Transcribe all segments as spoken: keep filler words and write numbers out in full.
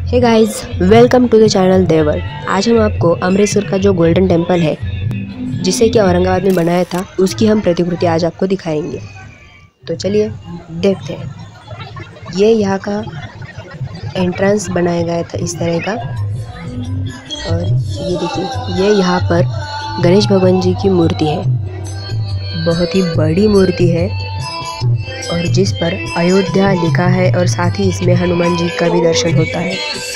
Hey guys, welcome to the channel देवर। आज हम आपको अमृतसर का जो गोल्डन टेम्पल है जिसे कि औरंगाबाद में बनाया था उसकी हम प्रतिकृति आज आपको दिखाएंगे। तो चलिए देखते हैं। ये यहाँ का एंट्रेंस बनाया गया था इस तरह का। और ये देखिए, ये यहाँ पर गणेश भगवान जी की मूर्ति है, बहुत ही बड़ी मूर्ति है और जिस पर अयोध्या लिखा है और साथ ही इसमें हनुमान जी का भी दर्शन होता है।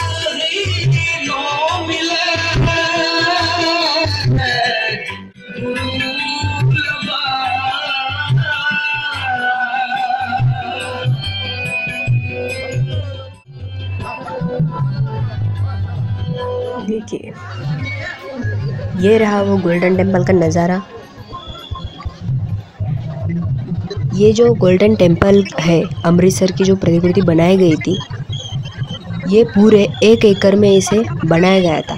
देखिए, ये रहा वो गोल्डन टेम्पल का नज़ारा। ये जो गोल्डन टेम्पल है, अमृतसर की जो प्रतिकृति बनाई गई थी, ये पूरे एक एकड़ में इसे बनाया गया था।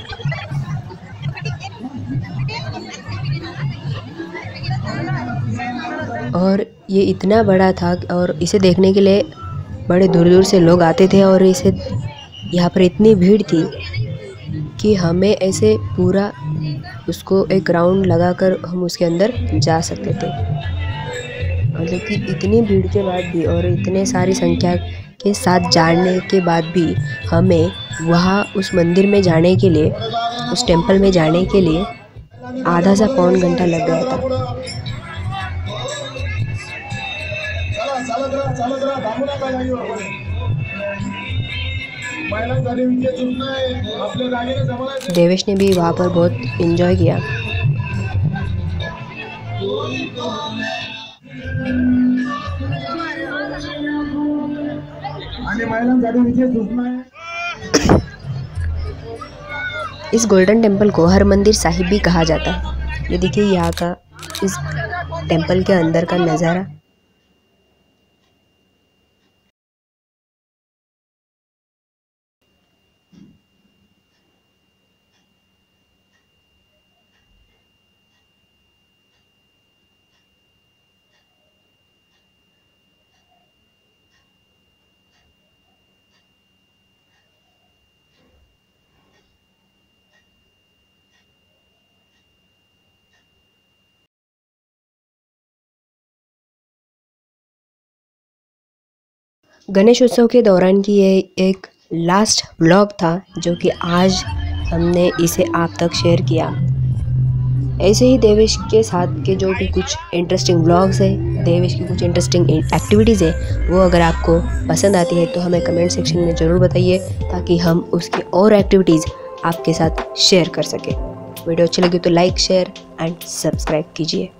और ये इतना बड़ा था और इसे देखने के लिए बड़े दूर दूर से लोग आते थे और इसे यहाँ पर इतनी भीड़ थी कि हमें ऐसे पूरा उसको एक राउंड लगाकर हम उसके अंदर जा सकते थे। मतलब कि इतनी भीड़ के बाद भी और इतने सारी संख्या के साथ जाने के बाद भी हमें वहाँ उस मंदिर में जाने के लिए, उस टेम्पल में जाने के लिए आधा सा पौन घंटा लग गया था। देवेश ने भी वहाँ पर बहुत एंजॉय किया। इस गोल्डन टेम्पल को हर मंदिर साहिब भी कहा जाता है। ये देखिए यहाँ का इस टेम्पल के अंदर का नज़ारा। गणेश उत्सव के दौरान की ये एक लास्ट व्लॉग था जो कि आज हमने इसे आप तक शेयर किया। ऐसे ही देवेश के साथ के जो भी कुछ इंटरेस्टिंग व्लॉग्स हैं, देवेश की कुछ इंटरेस्टिंग एक्टिविटीज़ है, वो अगर आपको पसंद आती है तो हमें कमेंट सेक्शन में ज़रूर बताइए ताकि हम उसकी और एक्टिविटीज़ आपके साथ शेयर कर सकें। वीडियो अच्छी लगी तो लाइक, शेयर एंड सब्सक्राइब कीजिए।